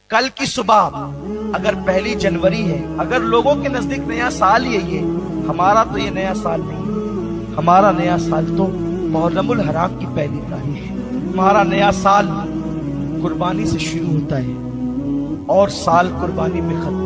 कल की सुबह अगर 1 जनवरी है, अगर लोगों के नजदीक नया साल यही है, हमारा तो ये नया साल नहीं है। हमारा नया साल तो मुहर्रमुल हराम की पहली तारीख है। हमारा नया साल कुर्बानी से शुरू होता है और साल कुर्बानी में खत्म